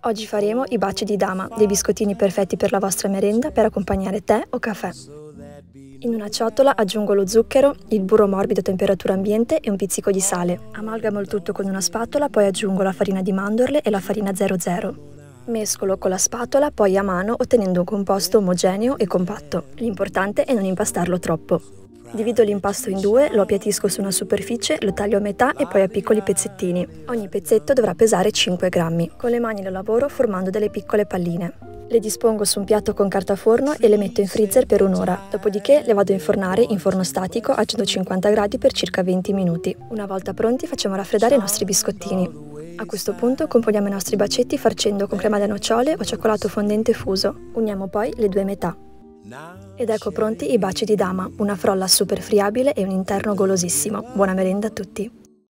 Oggi faremo i baci di dama, dei biscottini perfetti per la vostra merenda per accompagnare tè o caffè. In una ciotola aggiungo lo zucchero, il burro morbido a temperatura ambiente e un pizzico di sale. Amalgamo il tutto con una spatola, poi aggiungo la farina di mandorle e la farina 00. Mescolo con la spatola, poi a mano, ottenendo un composto omogeneo e compatto. L'importante è non impastarlo troppo. Divido l'impasto in due, lo appiattisco su una superficie, lo taglio a metà e poi a piccoli pezzettini. Ogni pezzetto dovrà pesare 5 grammi. Con le mani lo lavoro formando delle piccole palline. Le dispongo su un piatto con carta forno e le metto in freezer per un'ora. Dopodiché le vado a infornare in forno statico a 150 gradi per circa 20 minuti. Una volta pronti facciamo raffreddare i nostri biscottini. A questo punto componiamo i nostri bacetti farcendo con crema alle nocciole o cioccolato fondente fuso. Uniamo poi le due metà. Ed ecco pronti i baci di dama, una frolla super friabile e un interno golosissimo. Buona merenda a tutti!